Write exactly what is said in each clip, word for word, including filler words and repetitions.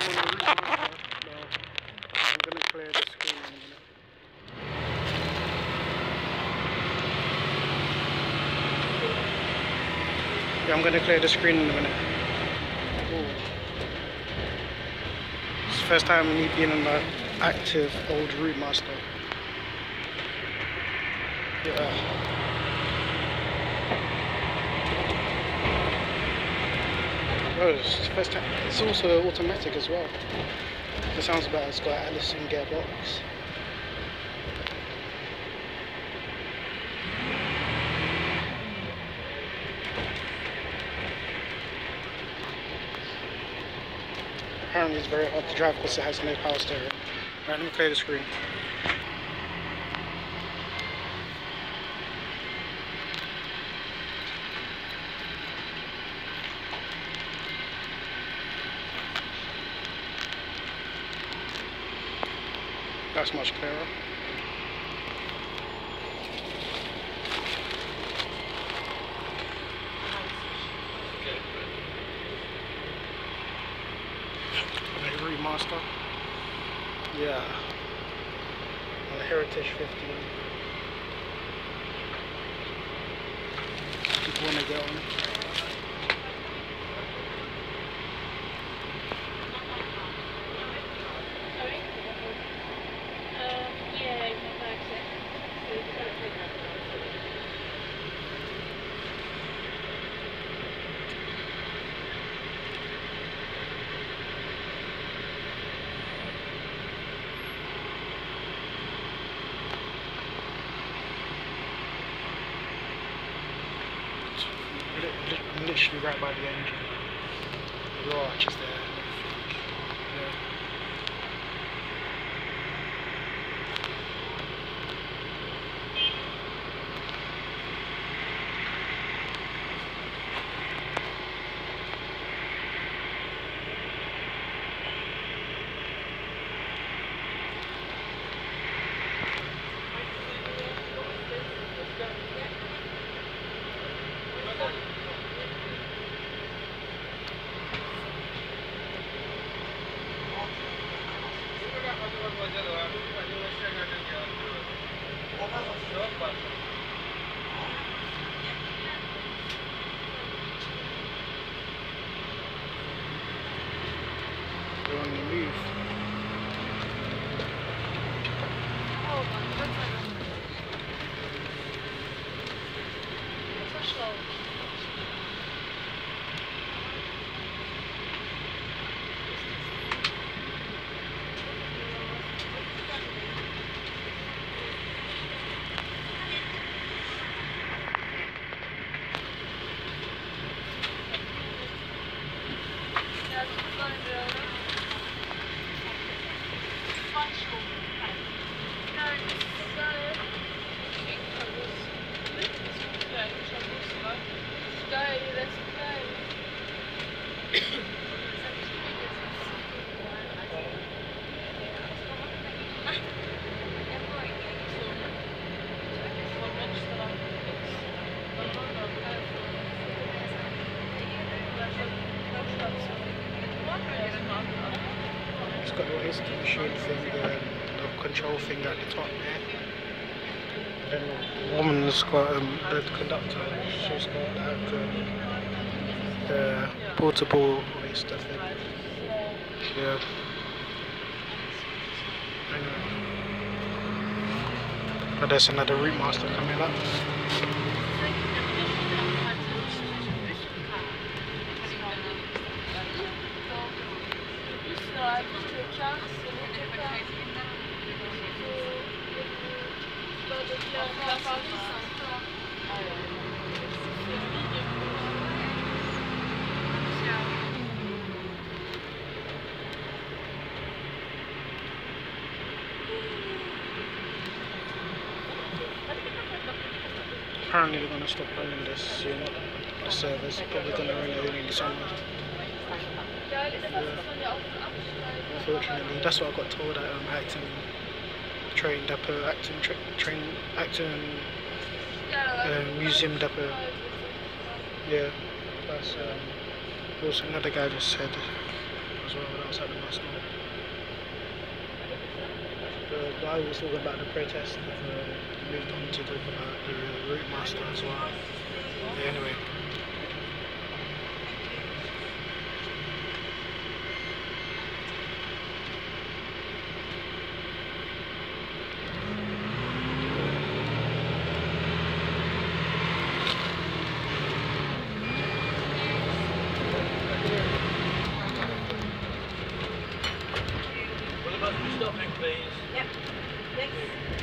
I'm going to clear the screen in a minute. Yeah, I'm going to clear the screen in a minute. Ooh. It's the first time me being on the active old Route Master. Yeah. Oh, it's the first time. It's also automatic as well. It sounds better. It's got Allison gearbox. Apparently it's very hard to drive because it has no power steering. Right, let me clear the screen. That's much clearer. The Route Master. Yeah. On the Heritage fifteen. People want to get on. I'm literally right by the engine. The raw arch is there and everything. Yeah. They're on the move. It's got the history machine thing, the, the control thing at the top there. Then the woman's got um, the conductor, she's got that, um, the portable waste stuff in. Yeah. But there's another Route Master coming up. Apparently they're going to stop running this soon, the servers, probably going to run it only in the summer. Yeah. Unfortunately, that's what I got told at um, Acton Train Depot, Acton tra Train, Acton um, Museum Depot. Yeah, that's um, also another guy just said as as well outside the bus stop. The guy was talking about the protest, have uh, moved on to talk about the route master as well. Yeah, anyway. Stopping, please. Yep. Next.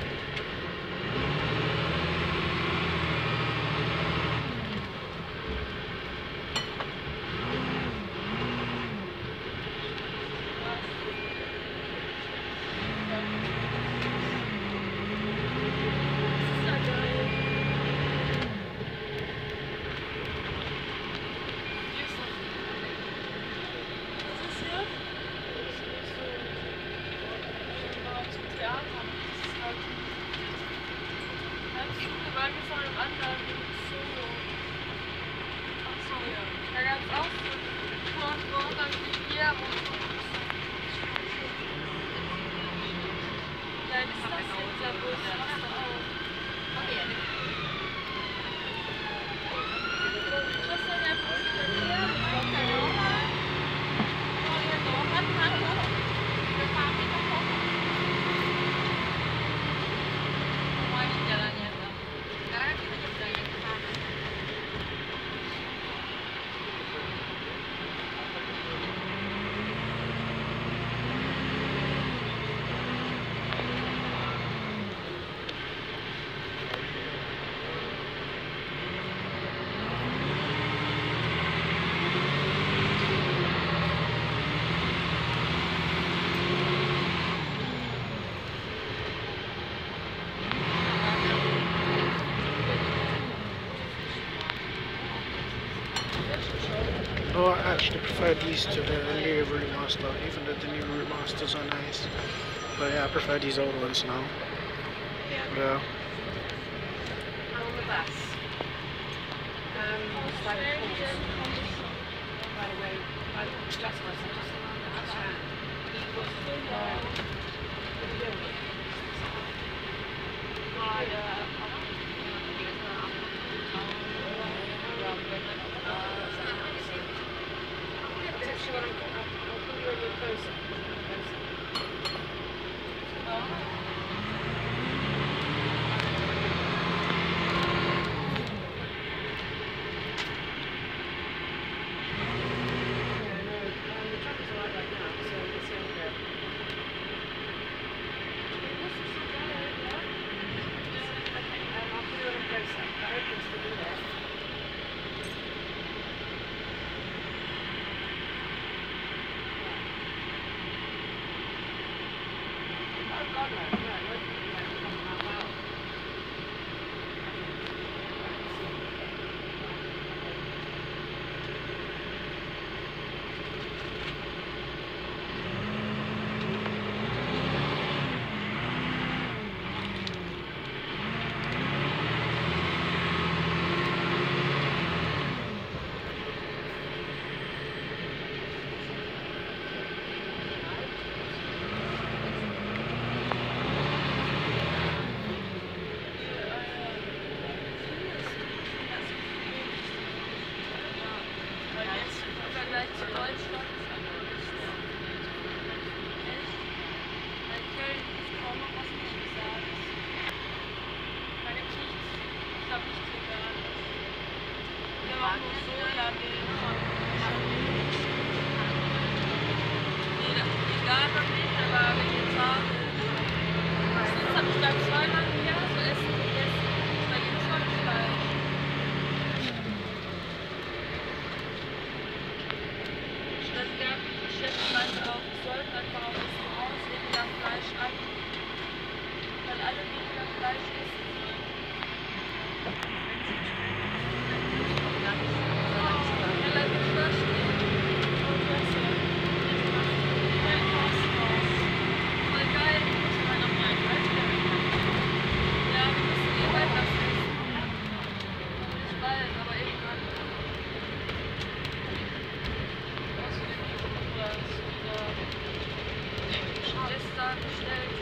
Weil wir von einem anderen Solo. Achso, ja. Da gab es auch so ein Wort, dann wie wir und so. Ja, das ist das jetzt, dieser Bus, machst du auch. Okay. Was soll der Bus denn hier? Auf der Nova? Oh, ja, doch. Hat man hoch. Wir fahren wieder hoch. Wah, ini jalannya. Sekarang kita jalan ke sana. Oh, I actually prefer these to the new route master, even though the new route masters are nice. But yeah, I prefer these old ones now. Yeah. Yeah. I'm on the bus. Um, it's like a course. By the way, by the just bus, I just understand. What are you doing? That's actually what I'm going to do. I'll put you a little closer. da bestellt.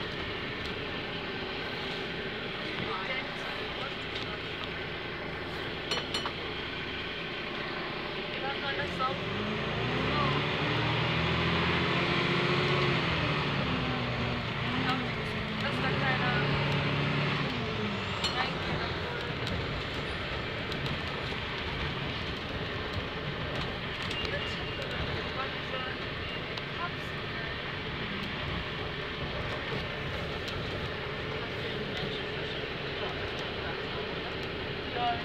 Was soll das saugen? Das ist da keiner reingehen, obwohl. Das war diese Kapsel. Ja.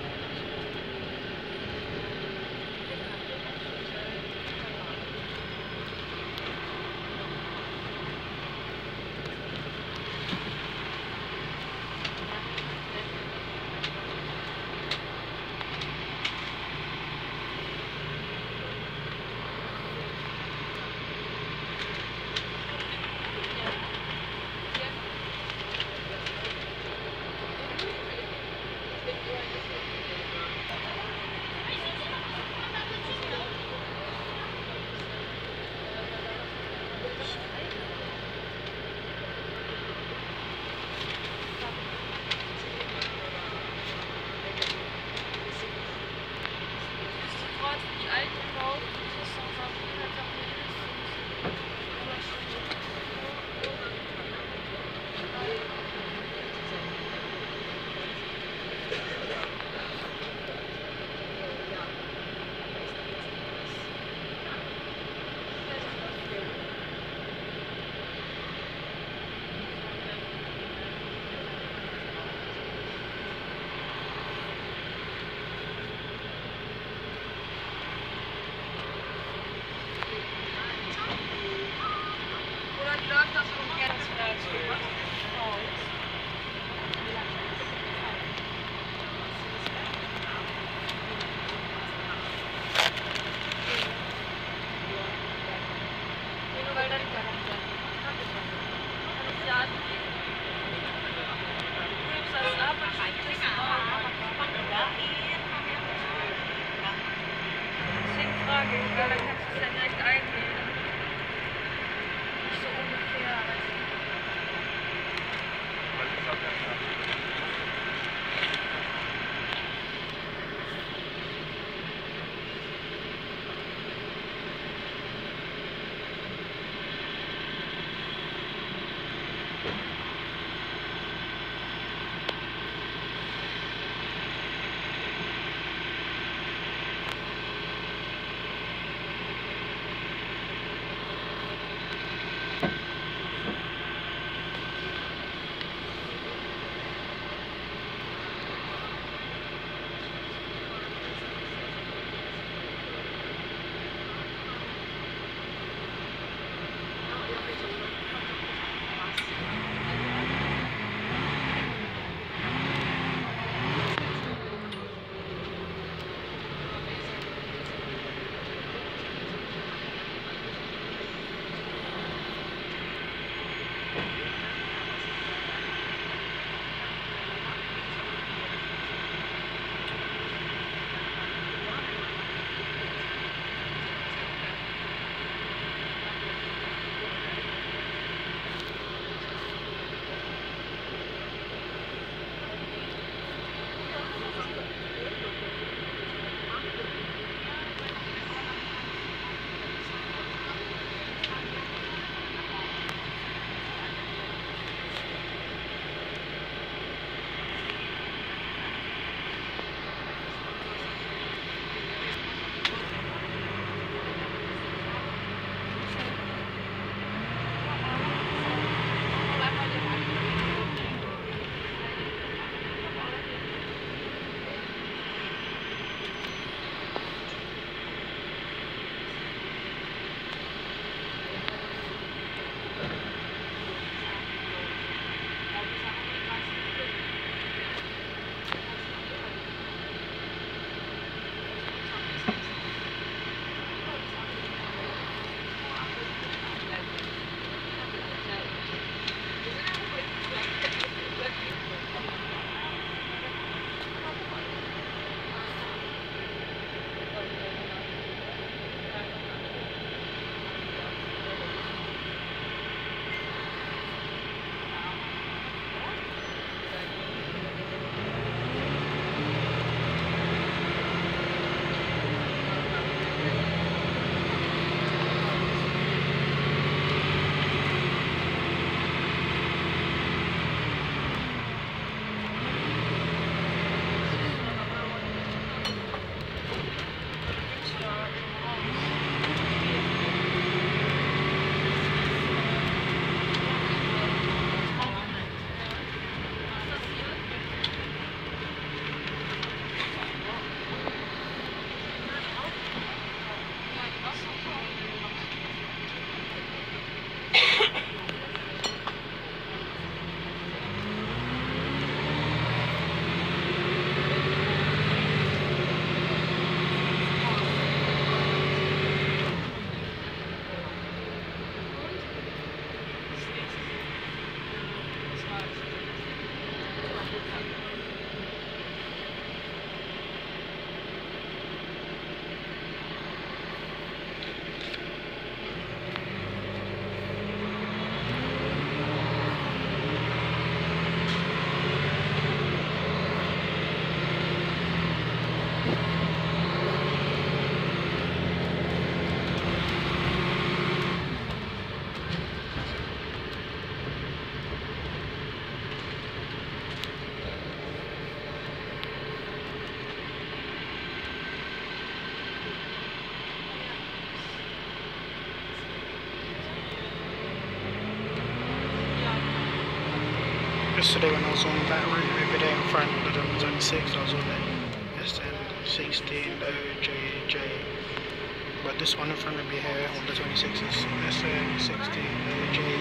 Yesterday when I was on that route over there in front of the twenty-six, I was on the S N sixteen O J J. But this one in front of me here on the twenty-six is S N sixteen O J.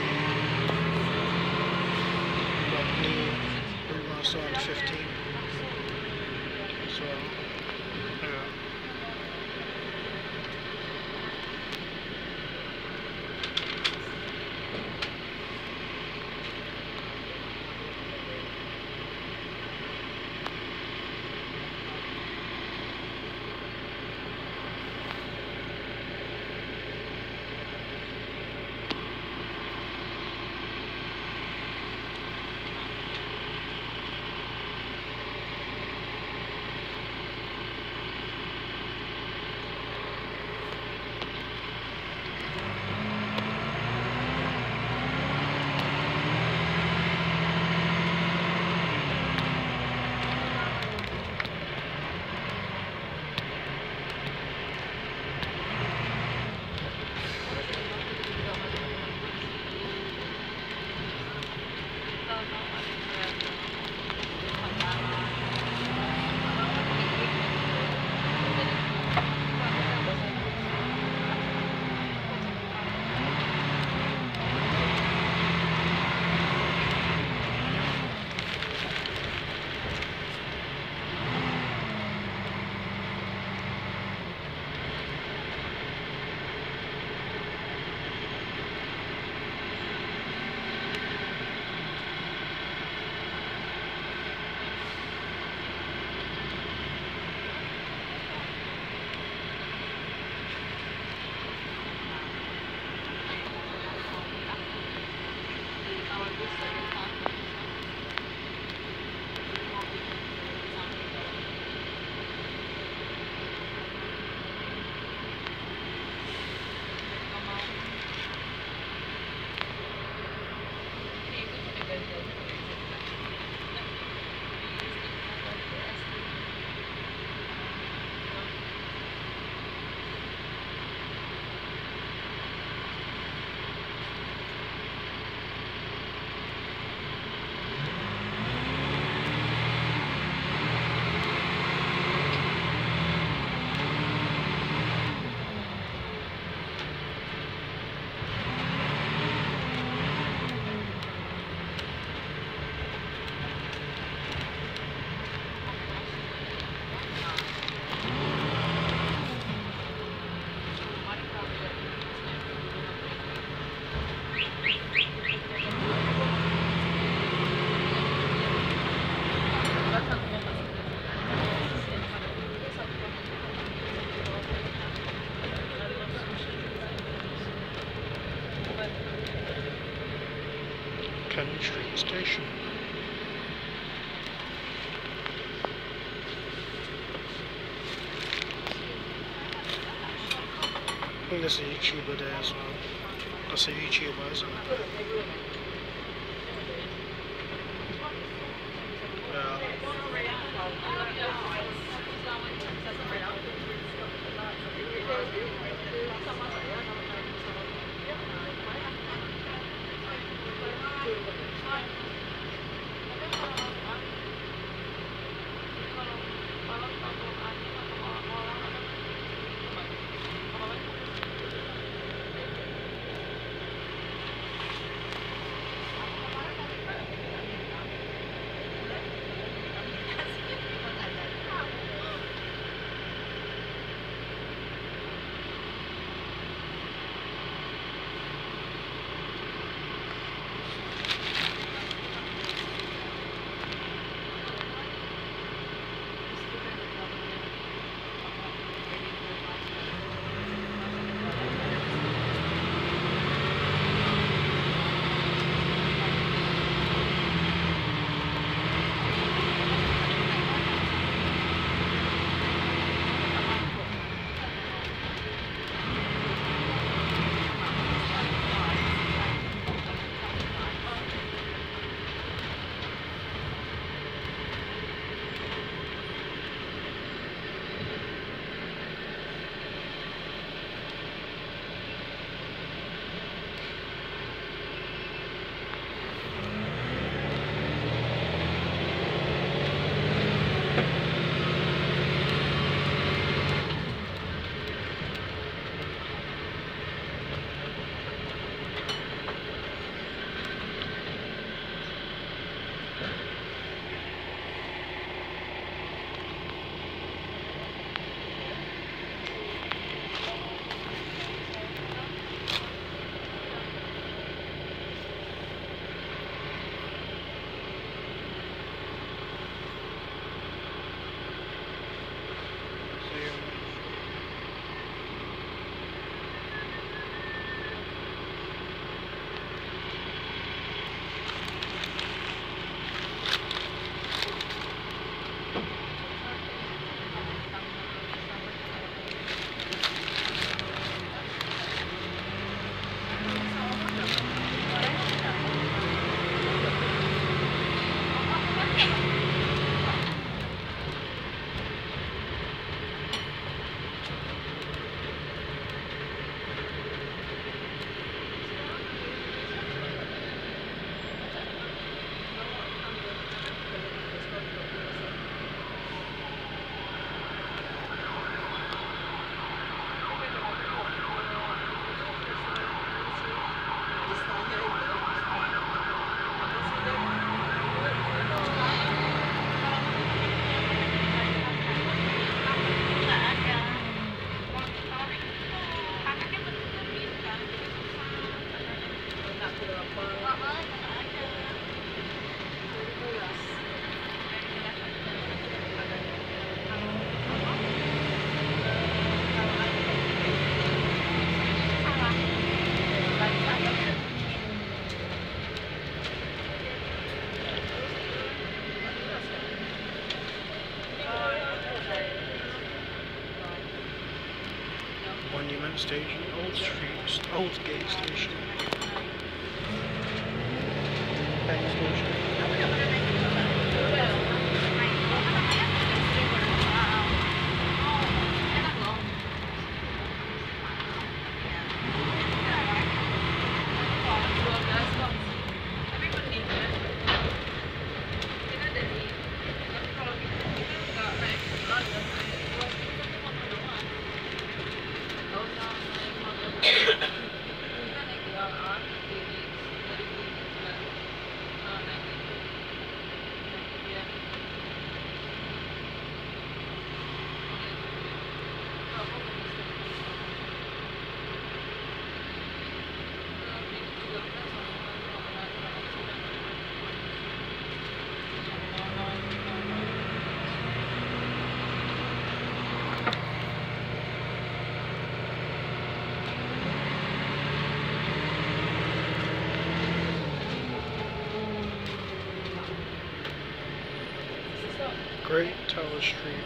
Got blue, blue one still on the fifteen. So, yeah. Cannon Street Station. I think there's a YouTuber there as well. That's a YouTuber, isn't it? Yeah. station, Old Street, Old Gate Station. Bank Station. Great Tower Street.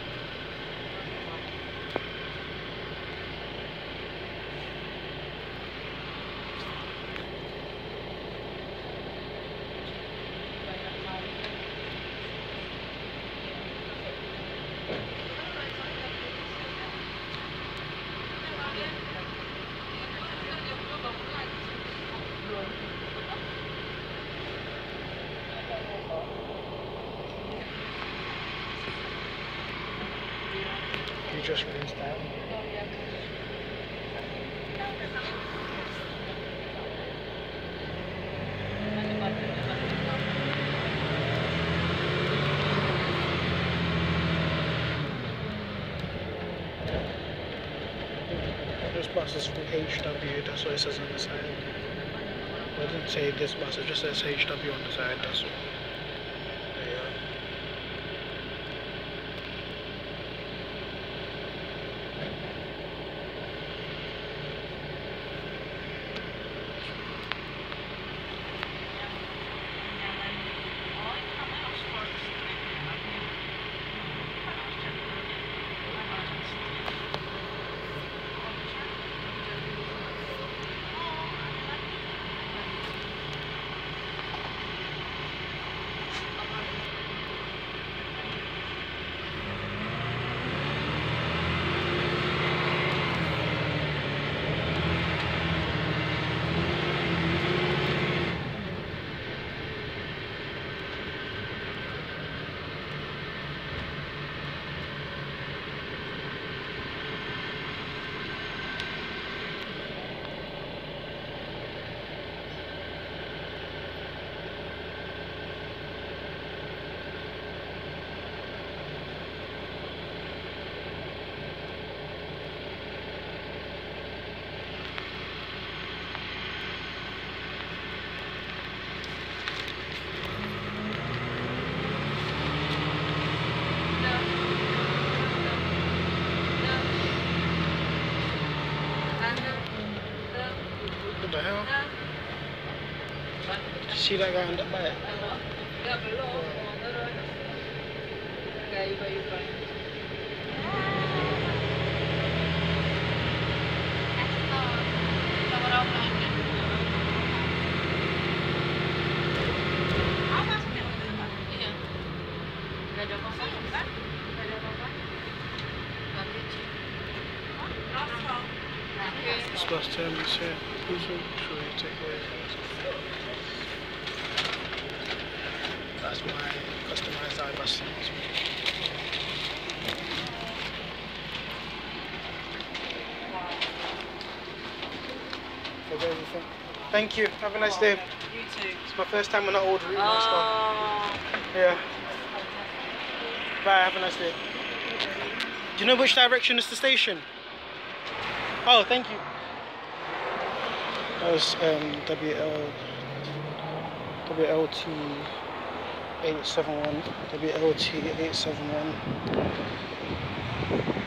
You just raised that. This bus is from H W, that's what it says on the side. Well, it didn't say this bus, it just says H W on the side, that's all. There you are. What the hell? Did you see that guy on the bike? This bus terminus here. Who's sure you take away first? That's my customized eye bus seats. For everything. Thank you. Have a nice day. You too. It's my first time on that old route. Oh. Yeah. Bye. Have a nice day. Do you know which direction is the station? Oh, thank you. That was um, W L W L T eight seven one W L T eight seven one.